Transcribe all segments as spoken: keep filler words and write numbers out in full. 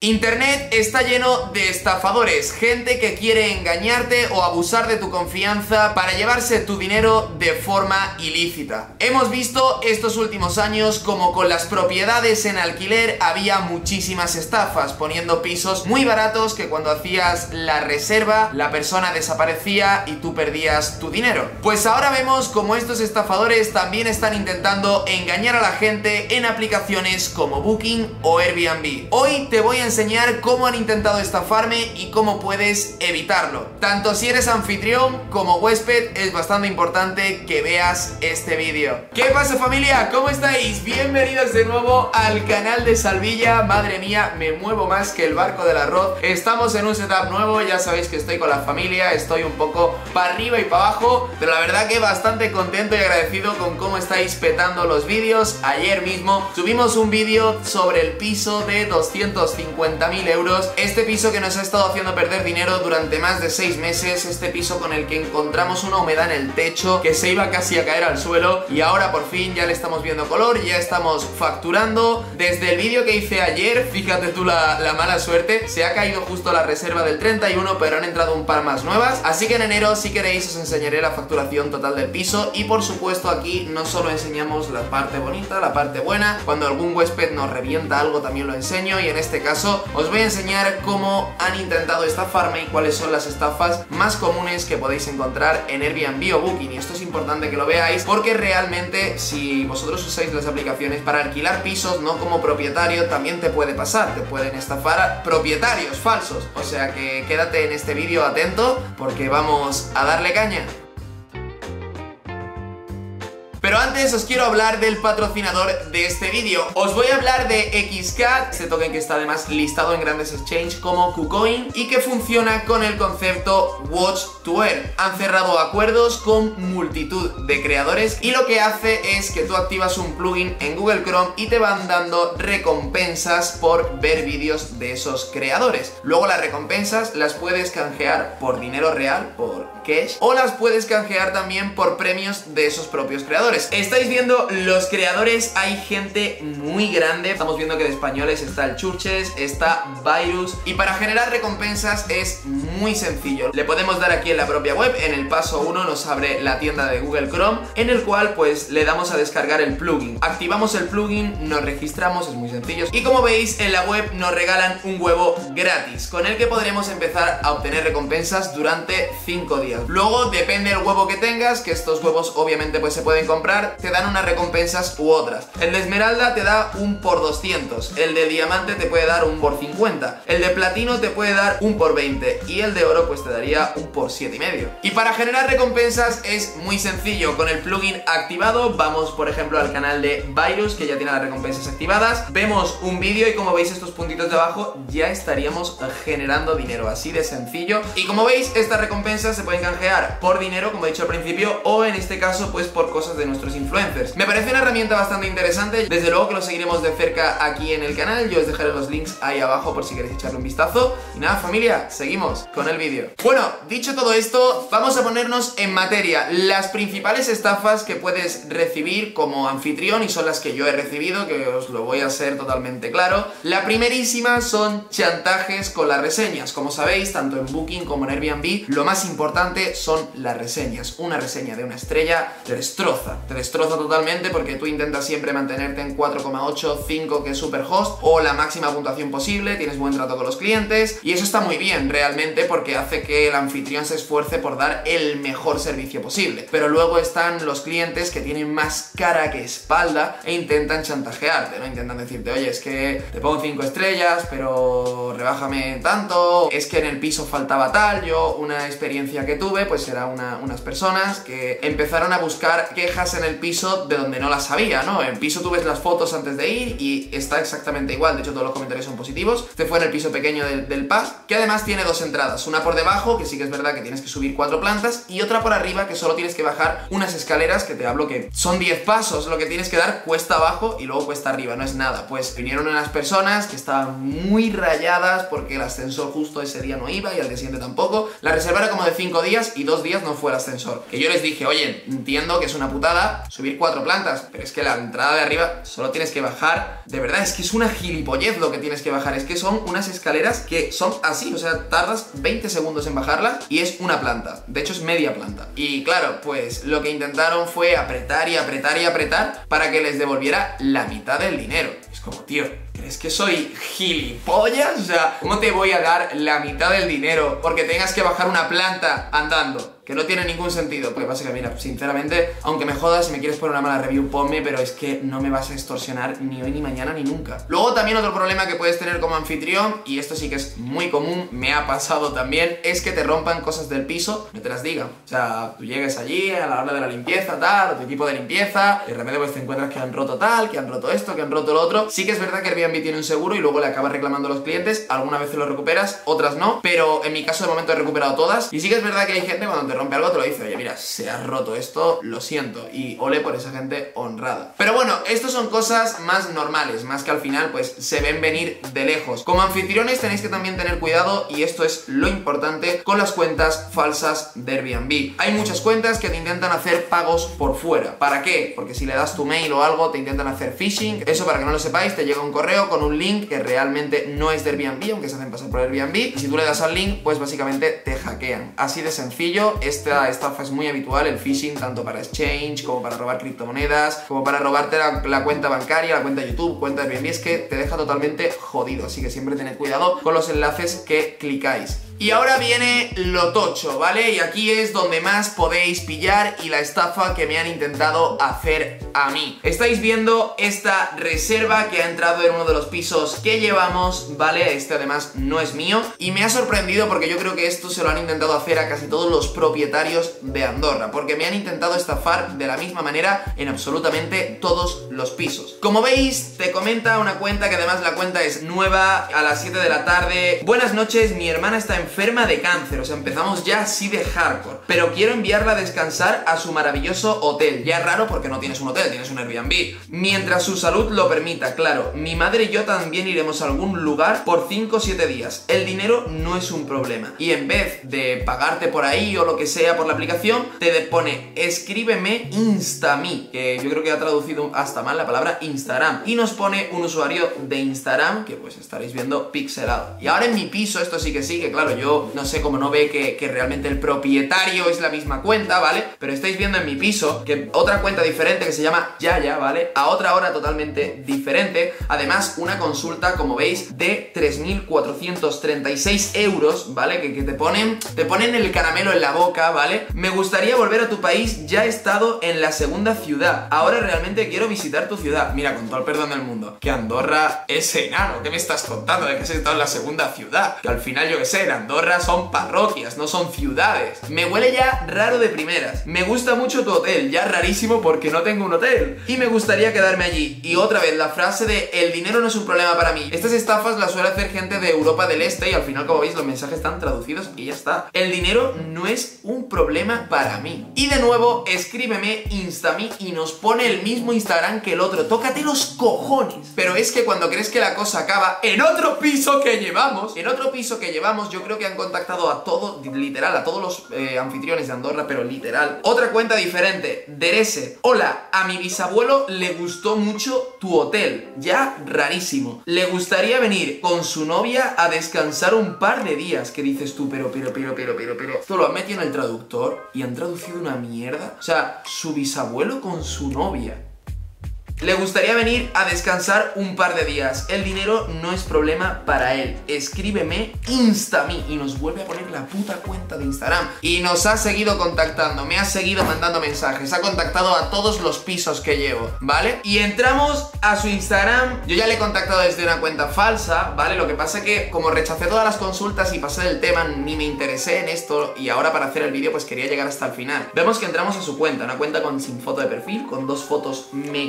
Internet está lleno de estafadores, gente que quiere engañarte o abusar de tu confianza para llevarse tu dinero de forma ilícita. Hemos visto estos últimos años como con las propiedades en alquiler había muchísimas estafas, poniendo pisos muy baratos que cuando hacías la reserva la persona desaparecía y tú perdías tu dinero. Pues ahora vemos como estos estafadores también están intentando engañar a la gente en aplicaciones como Booking o Airbnb. Hoy te voy a enseñar cómo han intentado estafarme y cómo puedes evitarlo. Tanto si eres anfitrión como huésped es bastante importante que veas este vídeo. ¿Qué pasa, familia? ¿Cómo estáis? Bienvenidos de nuevo al canal de Salvilla. Madre mía, me muevo más que el barco del arroz. Estamos en un setup nuevo, ya sabéis que estoy con la familia, estoy un poco para arriba y para abajo, pero la verdad que bastante contento y agradecido con cómo estáis petando los vídeos. Ayer mismo subimos un vídeo sobre el piso de doscientos cincuenta mil euros, este piso que nos ha estado haciendo perder dinero durante más de seis meses, este piso con el que encontramos una humedad en el techo que se iba casi a caer al suelo y ahora por fin ya le estamos viendo color, ya estamos facturando. Desde el vídeo que hice ayer, fíjate tú la, la mala suerte, se ha caído justo la reserva del treinta y uno, pero han entrado un par más nuevas, así que en enero si queréis os enseñaré la facturación total del piso y por supuesto aquí no solo enseñamos la parte bonita, la parte buena, cuando algún huésped nos revienta algo también lo enseño y en este caso os voy a enseñar cómo han intentado estafarme y cuáles son las estafas más comunes que podéis encontrar en Airbnb o Booking. Y esto es importante que lo veáis porque realmente si vosotros usáis las aplicaciones para alquilar pisos, no como propietario, también te puede pasar, te pueden estafar a propietarios falsos. O sea que quédate en este vídeo atento porque vamos a darle caña. Pero antes os quiero hablar del patrocinador de este vídeo. Os voy a hablar de Xcat, este token que está además listado en grandes exchanges como KuCoin y que funciona con el concepto Watch to Earn. Han cerrado acuerdos con multitud de creadores y lo que hace es que tú activas un plugin en Google Chrome y te van dando recompensas por ver vídeos de esos creadores. Luego las recompensas las puedes canjear por dinero real, por cash, o las puedes canjear también por premios de esos propios creadores. Estáis viendo los creadores, hay gente muy grande. Estamos viendo que de españoles está el Churches, está Virus. Y para generar recompensas es muy sencillo. Le podemos dar aquí en la propia web. En el paso uno nos abre la tienda de Google Chrome, en el cual pues le damos a descargar el plugin. Activamos el plugin, nos registramos, es muy sencillo. Y como veis en la web nos regalan un huevo gratis, con el que podremos empezar a obtener recompensas durante cinco días. Luego depende del huevo que tengas, que estos huevos obviamente pues se pueden comprar, te dan unas recompensas u otras. El de esmeralda te da un por doscientos, el de diamante te puede dar un por cincuenta, el de platino te puede dar un por veinte y el de oro pues te daría un por siete y medio. Y para generar recompensas es muy sencillo, con el plugin activado vamos por ejemplo al canal de Virus que ya tiene las recompensas activadas, vemos un vídeo y como veis estos puntitos de abajo ya estaríamos generando dinero, así de sencillo. Y como veis estas recompensas se pueden canjear por dinero como he dicho al principio o en este caso pues por cosas de nuestros influencers. Me parece una herramienta bastante interesante, desde luego que lo seguiremos de cerca aquí en el canal, yo os dejaré los links ahí abajo por si queréis echarle un vistazo. Y nada, familia, seguimos con el vídeo. Bueno, dicho todo esto, vamos a ponernos en materia. Las principales estafas que puedes recibir como anfitrión, y son las que yo he recibido, que os lo voy a ser totalmente claro. La primerísima son chantajes con las reseñas. Como sabéis, tanto en Booking como en Airbnb, lo más importante son las reseñas. Una reseña de una estrella te destroza, te destroza totalmente porque tú intentas siempre mantenerte en cuatro coma ocho, cinco que es Superhost o la máxima puntuación posible, tienes buen trato con los clientes y eso está muy bien realmente porque hace que el anfitrión se esfuerce por dar el mejor servicio posible. Pero luego están los clientes que tienen más cara que espalda e intentan chantajearte, ¿no? Intentan decirte, oye, es que te pongo cinco estrellas pero rebájame tanto, es que en el piso faltaba tal. Yo una experiencia que tuve pues era una, unas personas que empezaron a buscar quejas en el piso de donde no las había, ¿no? En el piso tú ves las fotos antes de ir y está exactamente igual, de hecho todos los comentarios son positivos. Este fue en el piso pequeño del, del P A S, que además tiene dos entradas, una por debajo, que sí que es verdad que tienes que subir cuatro plantas, y otra por arriba, que solo tienes que bajar unas escaleras, que te hablo que son diez pasos lo que tienes que dar cuesta abajo y luego cuesta arriba, no es nada. Pues vinieron unas personas que estaban muy rayadas porque el ascensor justo ese día no iba y al día siguiente tampoco. La reserva era como de cinco días y dos días no fue el ascensor, que yo les dije, oye, entiendo que es una putada, nada, subir cuatro plantas, pero es que la entrada de arriba solo tienes que bajar. De verdad, es que es una gilipollez lo que tienes que bajar. Es que son unas escaleras que son así, o sea, tardas veinte segundos en bajarlas y es una planta. De hecho, es media planta. Y claro, pues lo que intentaron fue apretar y apretar y apretar para que les devolviera la mitad del dinero. Es como, tío, ¿crees que soy gilipollas? O sea, ¿cómo te voy a dar la mitad del dinero porque tengas que bajar una planta andando? Que no tiene ningún sentido. Lo que pasa es que, mira, sinceramente, aunque me jodas, si me quieres poner una mala review, ponme, pero es que no me vas a extorsionar ni hoy, ni mañana, ni nunca. Luego también otro problema que puedes tener como anfitrión, y esto sí que es muy común, me ha pasado también, es que te rompan cosas del piso, no te las digan. O sea, tú llegues allí a la hora de la limpieza, tal, o tu equipo de limpieza, y de repente pues te encuentras que han roto tal, que han roto esto, que han roto lo otro. Sí que es verdad que Airbnb tiene un seguro y luego le acabas reclamando a los clientes, algunas veces lo recuperas, otras no, pero en mi caso de momento he recuperado todas. Y sí que es verdad que hay gente cuando te rompe algo te lo dice, oye, mira, se ha roto esto, lo siento, y ole por esa gente honrada. Pero bueno, estos son cosas más normales, más que al final pues se ven venir de lejos. Como anfitriones tenéis que también tener cuidado, y esto es lo importante, con las cuentas falsas de Airbnb. Hay muchas cuentas que te intentan hacer pagos por fuera. ¿Para qué? Porque si le das tu mail o algo te intentan hacer phishing. Eso, para que no lo sepáis, te llega un correo con un link que realmente no es de Airbnb, aunque se hacen pasar por Airbnb, y si tú le das al link pues básicamente te hackean. Así de sencillo. Esta estafa es muy habitual, el phishing, tanto para exchange como para robar criptomonedas, como para robarte la, la cuenta bancaria, la cuenta de YouTube, cuenta de Airbnb. Es que te deja totalmente jodido, así que siempre tened cuidado con los enlaces que clicáis. Y ahora viene lo tocho, ¿vale? Y aquí es donde más podéis pillar y la estafa que me han intentado hacer a mí. Estáis viendo esta reserva que ha entrado en uno de los pisos que llevamos, ¿vale? Este además no es mío y me ha sorprendido porque yo creo que esto se lo han intentado hacer a casi todos los propietarios de Andorra, porque me han intentado estafar de la misma manera en absolutamente todos los pisos. Como veis, te comenta una cuenta que además la cuenta es nueva, a las siete de la tarde. Buenas noches, mi hermana está en enferma de cáncer, o sea, empezamos ya así de hardcore, pero quiero enviarla a descansar a su maravilloso hotel. Ya es raro porque no tienes un hotel, tienes un Airbnb. Mientras su salud lo permita, claro. Mi madre y yo también iremos a algún lugar por cinco o siete días. El dinero no es un problema. Y en vez de pagarte por ahí o lo que sea por la aplicación, te pone escríbeme Instame, que yo creo que ha traducido hasta mal la palabra Instagram, y nos pone un usuario de Instagram que pues estaréis viendo pixelado. Y ahora en mi piso, esto sí que sí, que claro, yo no sé cómo no ve que, que realmente el propietario es la misma cuenta, ¿vale? Pero estáis viendo en mi piso que otra cuenta diferente que se llama Yaya, ¿vale? A otra hora totalmente diferente. Además, una consulta, como veis, de tres mil cuatrocientos treinta y seis euros, ¿vale? Que, que te ponen, te ponen el caramelo en la boca, ¿vale? Me gustaría volver a tu país, ya he estado en la segunda ciudad. Ahora realmente quiero visitar tu ciudad. Mira, con todo el perdón del mundo, que Andorra es enano. ¿Qué me estás contando de que has estado en la segunda ciudad? Que al final, yo qué sé, en Andorra son parroquias, no son ciudades. Me huele ya raro de primeras. Me gusta mucho tu hotel, ya rarísimo porque no tengo un hotel. Y me gustaría quedarme allí. Y otra vez, la frase de el dinero no es un problema para mí. Estas estafas las suele hacer gente de Europa del Este y al final, como veis, los mensajes están traducidos y ya está. El dinero no es un problema para mí. Y de nuevo, escríbeme Instame y nos pone el mismo Instagram que el otro. Tócate los cojones. Pero es que cuando crees que la cosa acaba, en otro piso que llevamos, en otro piso que llevamos, yo creo que han contactado a todo, literal, a todos los eh, anfitriones de Andorra, pero literal. Otra cuenta diferente, Derese. Hola, a mi bisabuelo le gustó mucho tu hotel. Ya rarísimo. Le gustaría venir con su novia a descansar un par de días. ¿Qué dices tú? Pero, pero, pero, pero, pero, pero. Esto lo han metido en el traductor y han traducido una mierda. O sea, su bisabuelo con su novia. Le gustaría venir a descansar un par de días. El dinero no es problema para él. Escríbeme Instame. Y nos vuelve a poner la puta cuenta de Instagram. Y nos ha seguido contactando. Me ha seguido mandando mensajes. Ha contactado a todos los pisos que llevo, ¿vale? Y entramos a su Instagram. Yo ya le he contactado desde una cuenta falsa, ¿vale? Lo que pasa es que como rechacé todas las consultas y pasé del tema, ni me interesé en esto. Y ahora para hacer el vídeo pues quería llegar hasta el final. Vemos que entramos a su cuenta. Una cuenta con sin foto de perfil, con dos fotos mega puto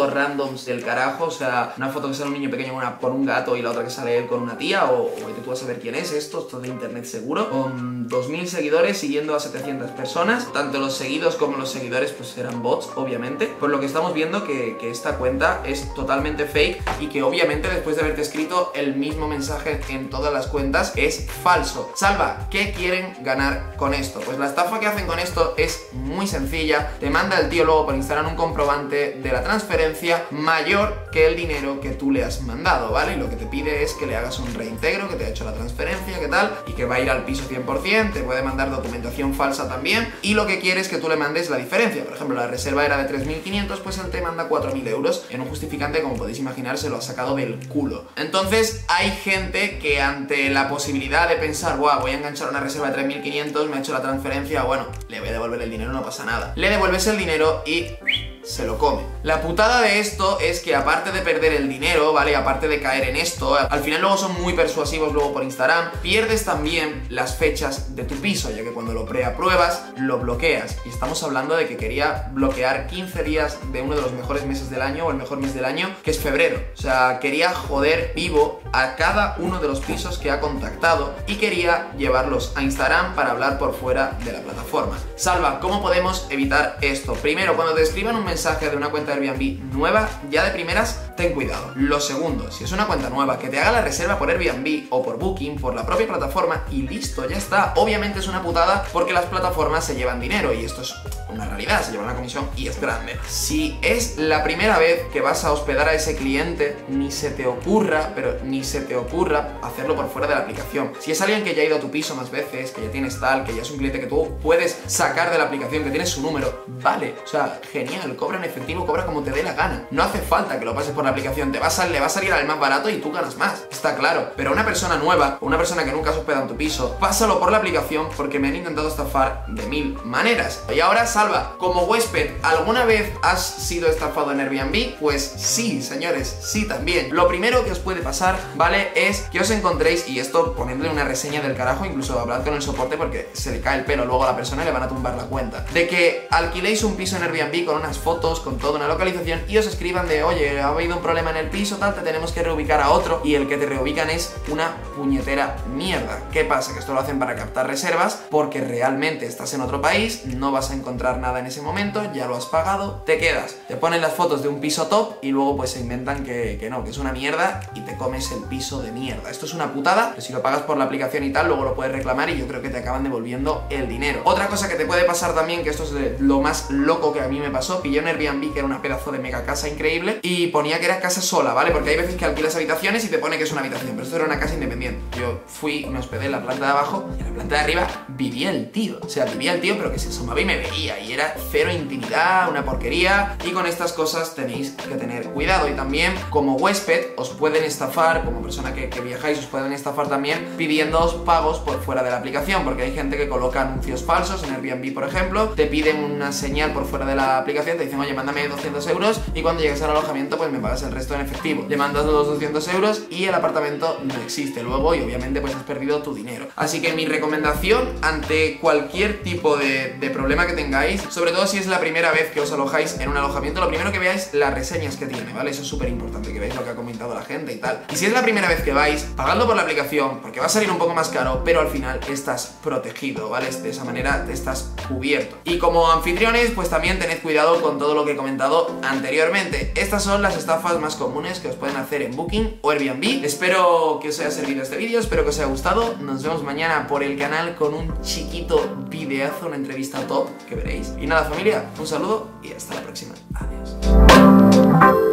fotos randoms del carajo, o sea, una foto que sale un niño pequeño con, una, con un gato y la otra que sale él con una tía, o, o tú vas a saber quién es esto, esto es de internet seguro, con dos mil seguidores siguiendo a setecientas personas, tanto los seguidos como los seguidores pues eran bots, obviamente, por lo que estamos viendo que, que esta cuenta es totalmente fake y que obviamente después de haberte escrito el mismo mensaje en todas las cuentas es falso. Salva, ¿qué quieren ganar con esto? Pues la estafa que hacen con esto es muy sencilla, te manda el tío luego por Instagram un comprobante de la transferencia mayor que el dinero que tú le has mandado, ¿vale? Y lo que te pide es que le hagas un reintegro, que te ha hecho la transferencia, ¿qué tal? Y que va a ir al piso cien por cien, te puede mandar documentación falsa también, y lo que quiere es que tú le mandes la diferencia. Por ejemplo, la reserva era de tres mil quinientos, pues él te manda cuatro mil euros en un justificante, como podéis imaginar, se lo ha sacado del culo. Entonces hay gente que ante la posibilidad de pensar, guau, voy a enganchar una reserva de tres mil quinientos, me ha hecho la transferencia, bueno, le voy a devolver el dinero, no pasa nada. Le devuelves el dinero y se lo come. La putada de esto es que aparte de perder el dinero, ¿vale? Aparte de caer en esto, al final luego son muy persuasivos luego por Instagram, pierdes también las fechas de tu piso, ya que cuando lo preapruebas, lo bloqueas. Y estamos hablando de que quería bloquear quince días de uno de los mejores meses del año, o el mejor mes del año, que es febrero. O sea, quería joder vivo a cada uno de los pisos que ha contactado y quería llevarlos a Instagram para hablar por fuera de la plataforma. Salva, ¿cómo podemos evitar esto? Primero, cuando te escriban un mensaje de una cuenta de Airbnb nueva, ya de primeras ten cuidado. Lo segundo, si es una cuenta nueva, que te haga la reserva por Airbnb o por Booking, por la propia plataforma, y listo, ya está. Obviamente es una putada porque las plataformas se llevan dinero y esto es una realidad, se llevan una comisión y es grande. Si es la primera vez que vas a hospedar a ese cliente, ni se te ocurra, pero ni se te ocurra hacerlo por fuera de la aplicación. Si es alguien que ya ha ido a tu piso más veces, que ya tienes tal, que ya es un cliente que tú puedes sacar de la aplicación, que tienes su número, vale, o sea, genial, cobra en efectivo, cobra como te dé la gana. No hace falta que lo pases por la aplicación, te vas a, le va a salir al más barato y tú ganas más, está claro. Pero una persona nueva, una persona que nunca has hospedado en tu piso, pásalo por la aplicación porque me han intentado estafar de mil maneras. Y ahora, Salva, como huésped, ¿alguna vez has sido estafado en Airbnb? Pues sí, señores, sí también. Lo primero que os puede pasar, ¿vale? Es que os encontréis, y esto poniéndole una reseña del carajo, incluso hablad con el soporte porque se le cae el pelo luego a la persona y le van a tumbar la cuenta, de que alquiléis un piso en Airbnb con unas fotos, con toda una localización y os escriban de, oye, ha habido un problema en el piso, tal, te tenemos que reubicar a otro, y el que te reubican es una puñetera mierda. ¿Qué pasa? Que esto lo hacen para captar reservas porque realmente estás en otro país, no vas a encontrar nada en ese momento, ya lo has pagado, te quedas, te ponen las fotos de un piso top y luego pues se inventan que, que no, que es una mierda y te comes el piso de mierda. Esto es una putada, pero si lo pagas por la aplicación y tal, luego lo puedes reclamar y yo creo que te acaban devolviendo el dinero. Otra cosa que te puede pasar también, que esto es lo más loco que a mí me pasó, pillé un Airbnb que era una pedazo de mega casa increíble y ponía que era casa sola, ¿vale? Porque hay veces que alquilas habitaciones y te pone que es una habitación, pero esto era una casa independiente. Yo fui, me hospedé en la planta de abajo y en la planta de arriba vivía el tío. O sea, vivía el tío, pero que se asomaba y me veía y era cero intimidad, una porquería, y con estas cosas tenéis que tener cuidado. Y también, como huésped, os pueden estafar, como persona que, que viajáis, os pueden estafar también pidiéndoos pagos por fuera de la aplicación, porque hay gente que coloca anuncios falsos en Airbnb, por ejemplo, te piden una señal por fuera de la aplicación, te dicen, oye, mándame doscientos euros y cuando llegues al alojamiento pues me pagas el resto en efectivo. Le mandas los doscientos euros y el apartamento no existe luego y obviamente pues has perdido tu dinero. Así que mi recomendación ante cualquier tipo de, de problema que tengáis, sobre todo si es la primera vez que os alojáis en un alojamiento, lo primero que veáis las reseñas que tiene, ¿vale? Eso es súper importante, que veáis lo que ha comentado la gente y tal. Y si es la primera vez que vais, pagadlo por la aplicación porque va a salir un poco más caro, pero al final estás protegido, ¿vale? De esa manera te estás cubierto. Y como anfitriones, pues también tened cuidado con todo lo que he comentado anteriormente. Estas son las estafas más comunes que os pueden hacer en Booking o Airbnb. Espero que os haya servido este vídeo, espero que os haya gustado. Nos vemos mañana por el canal con un chiquito videazo, una entrevista top que veréis. Y nada, familia, un saludo y hasta la próxima. Adiós.